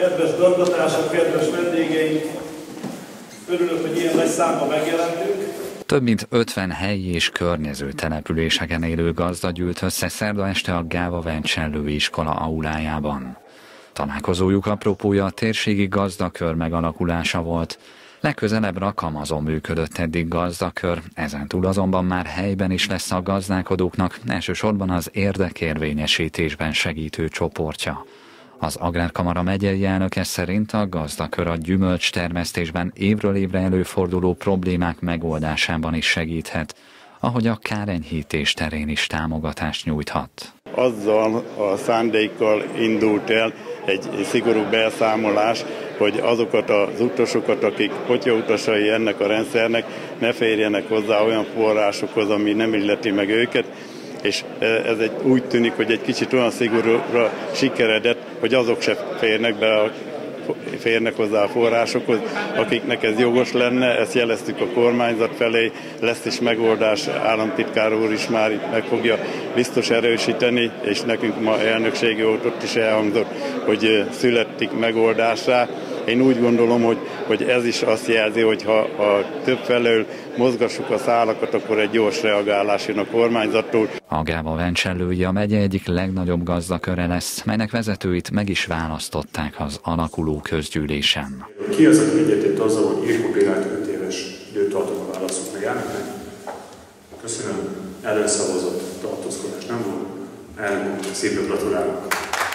Kedves gazdatársak, kedves vendégeink! Örülök, hogy ilyen nagy számban megjelentünk. Több mint 50 helyi és környező településeken élő gazda gyűlt össze szerda este a Gáva Vencsellői iskola aulájában. Találkozójuk apropója a térségi gazdakör megalakulása volt. Legközelebb Rakamazon működött eddig gazdakör, ezentúl azonban már helyben is lesz a gazdálkodóknak, elsősorban az érdekérvényesítésben segítő csoportja. Az Agrárkamara megyei elnöke szerint a gazdakör a gyümölcstermesztésben évről évre előforduló problémák megoldásában is segíthet, ahogy a kárenyhítés terén is támogatást nyújthat. Azzal a szándékkal indult el egy szigorú beszámolás, hogy azokat az utasokat, akik potyautasai ennek a rendszernek, ne férjenek hozzá olyan forrásokhoz, ami nem illeti meg őket, és ez úgy tűnik, hogy egy kicsit olyan szigorúra sikeredett, hogy azok se férnek hozzá a forrásokhoz, akiknek ez jogos lenne, ezt jeleztük a kormányzat felé, lesz is megoldás, államtitkár úr is már itt meg fogja biztos erősíteni, és nekünk ma elnökségi ott is elhangzott, hogy születik megoldásra. Én úgy gondolom, hogy ez is azt jelzi, hogy ha több felől mozgassuk a szálakat, akkor egy gyors reagálás jön a kormányzattól. A Gáva Vencsellői a megye egyik legnagyobb gazdaköre lesz, melynek vezetőit meg is választották az alakuló közgyűlésen. Ki az, aki egyetért azzal, hogy Irkó Bélát 5 éves időtartamra válasszuk meg elnöknek? Köszönöm. Ellenszavazott, tartózkodás nem volt. Elnök úr, szépen gratulálok.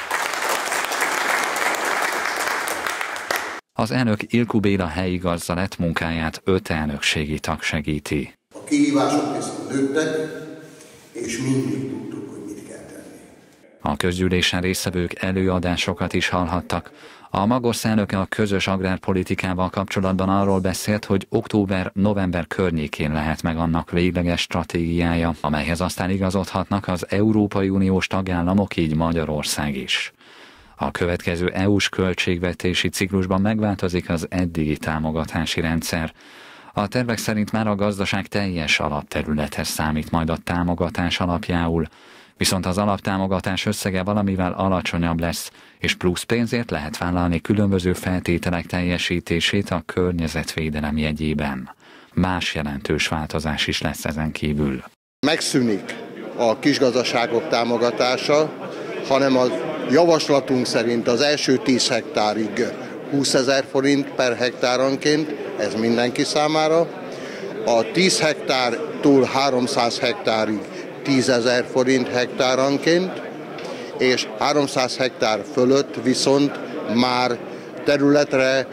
Az elnök Irkó Béla helyi gazda lett, munkáját 5 elnökségi tag segíti. A kihívások viszont nőttek, és mindig tudtuk, hogy mit kell tenni. A közgyűlésen résztvevők előadásokat is hallhattak. A Magorsz elnöke a közös agrárpolitikával kapcsolatban arról beszélt, hogy október-november környékén lehet meg annak végleges stratégiája, amelyhez aztán igazodhatnak az Európai Uniós tagállamok, így Magyarország is. A következő EU-s költségvetési ciklusban megváltozik az eddigi támogatási rendszer. A tervek szerint már a gazdaság teljes alapterülethez számít majd a támogatás alapjául, viszont az alaptámogatás összege valamivel alacsonyabb lesz, és plusz pénzért lehet vállalni különböző feltételek teljesítését a környezetvédelem jegyében. Más jelentős változás is lesz ezen kívül. Megszűnik a kisgazdaságok támogatása, hanem az javaslatunk szerint az első 10 hektárig 20 000 forint per hektáronként, ez mindenki számára. A 10 hektártól 300 hektárig 10 000 forint hektáronként, és 300 hektár fölött viszont már területre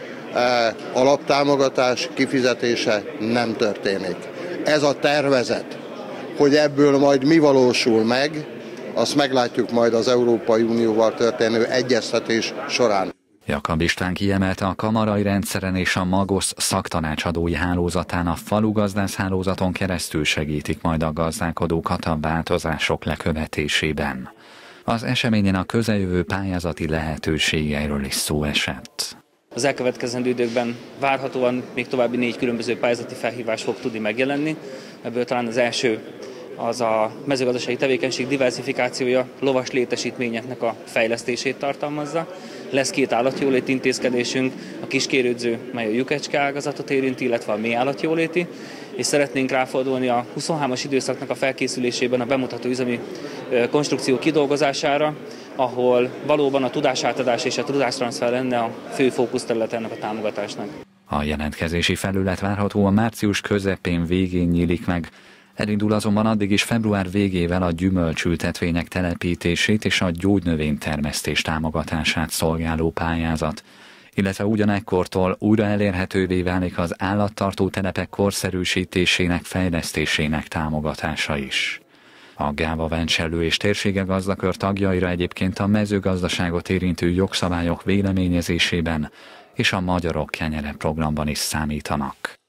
alaptámogatás kifizetése nem történik. Ez a tervezet, hogy ebből majd mi valósul meg, azt meglátjuk majd az Európai Unióval történő egyeztetés során. Jakab István kiemelte, a kamarai rendszeren és a Magorsz szaktanácsadói hálózatán, a falugazdász hálózaton keresztül segítik majd a gazdálkodókat a változások lekövetésében. Az eseményen a közeljövő pályázati lehetőségeiről is szó esett. Az elkövetkezendő időkben várhatóan még további 4 különböző pályázati felhívás fog tudni megjelenni. Ebből talán az első az a mezőgazdasági tevékenység diversifikációja, lovas létesítményeknek a fejlesztését tartalmazza. Lesz 2 állatjóléti intézkedésünk, a kiskérődző, mely a lyukecske ágazatot érinti, illetve a mélyállatjóléti, és szeretnénk ráfordulni a 23-as időszaknak a felkészülésében a bemutató üzemi konstrukció kidolgozására, ahol valóban a tudásátadás és a tudástranszfer lenne a fő fókuszterület ennek a támogatásnak. A jelentkezési felület várhatóan március közepén végén nyílik meg. Elindul azonban addig is február végével a gyümölcsültetvények telepítését és a gyógynövénytermesztés támogatását szolgáló pályázat, illetve ugyanekkortól újra elérhetővé válik az állattartó telepek korszerűsítésének, fejlesztésének támogatása is. A Gáva Vencsellő és térsége gazdakör tagjaira egyébként a mezőgazdaságot érintő jogszabályok véleményezésében és a Magyarok Kenyere programban is számítanak.